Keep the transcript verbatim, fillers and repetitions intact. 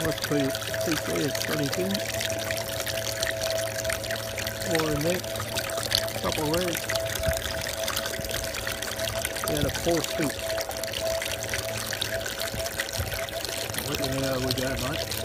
Let's put it take there at twenty-two. For the next couple rows, got a four feet. What the hell we got, Mike?